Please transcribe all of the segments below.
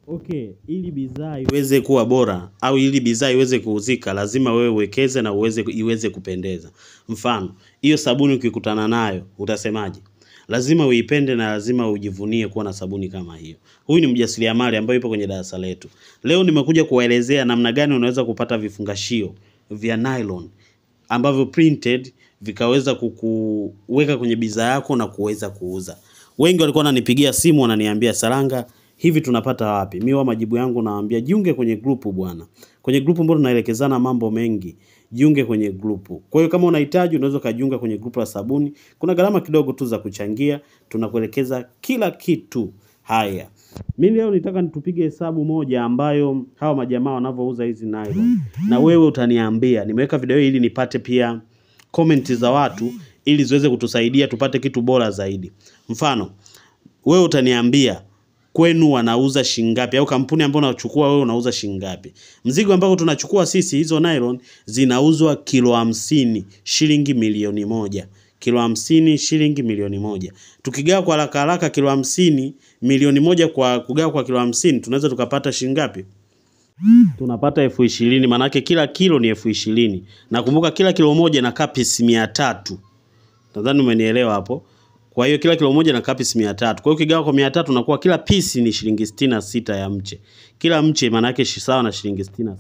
Okay, ili bidhaa iweze kuwa bora au ili bidhaa iweze kuuzika, lazima wewe uwekeze na iweze kupendeza. Mfano, hiyo sabuni ukikutana nayo, utasemaje? Lazima uipende na lazima ujivunie kuwa na sabuni kama hiyo. Huyu ni mjasiriamali ambaye yupo kwenye darasa letu. Leo nimekuja kuwaelezea namna gani unaweza kupata vifungashio vya nylon ambavyo printed vikaweza kukuweka kwenye bidhaa yako na kuweza kuuza. Wengi walikuwa wananipigia simu wananiambia, Saranga, hivi tunapata wapi? Mimi wa majibu yangu nawaambia, jiunge kwenye grupu bwana. Kwenye grupu mbona tunaelekezana mambo mengi. Jiunge kwenye grupu. Kwa hiyo kama unahitaji unaweza kujiunga kwenye grupu la sabuni. Kuna gharama kidogo tu za kuchangia, tunakuelekeza kila kitu. Haya. Mimi leo nitaka nitupige hesabu moja ambayo hawa majamaa wanavyouza hizi nylon. Na wewe utaniambia, nimeweka video hii ili nipate pia comment za watu ili ziweze kutusaidia tupate kitu bora zaidi. Mfano, wewe utaniambia kwenu wanauza shilingi ngapi au kampuni ambayo unachukua wewe unauza shilingi ngapi. Mzigo ambao tunachukua sisi hizo nylon zinauzwa kilo 50 shilingi milioni 1. Kilo 50 shilingi milioni 1. Tukigawa kwa haraka haraka kilo 50 milioni 1 kwa kugawa kwa kilo 50 tunaweza tukapata shilingi ngapi? Tunapata 20,000, maana yake kila kilo ni 20,000. Na kumbuka kila kilo moja inakaa pisi 300. Nadhani umenielewa hapo. Kwa hiyo kila kilo moja inakaa pisi 300. Kwa hiyo ukigawa kwa 300 unakuwa kila pisi ni shilingi 66 ya mche. Kila mche maana yake sawa na shilingi 66.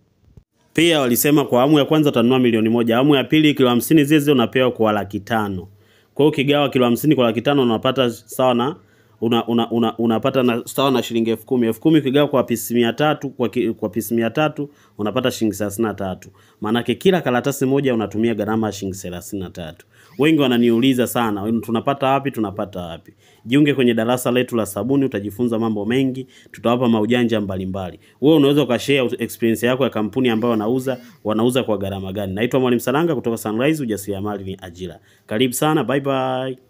Pia walisema kwa awamu ya kwanza utanunua milioni 1, awamu ya pili kilo 50 zile unapewa kwa 500,000. Kwa hiyo ukigawa kilo 50 kwa 500,000 unapata sawa na unapata na sawa na shilingi 10,000. 10,000 ukigawa kwa pisi 300 kwa pisi 300 unapata shilingi 33. Maana yake kila karatasi moja unatumia gharama ya shilingi 33. Wengi wananiuliza sana, tunapata wapi? Tunapata wapi? Jiunge kwenye darasa letu la sabuni, utajifunza mambo mengi, tutawapa maujanja mbalimbali. Wewe unaweza ukashare experience yako ya kampuni ambayo wanauza kwa gharama gani. Naitwa Mwalimu Saranga kutoka Sunrise, ujasiriamali ni ajira. Karibu sana, bye bye.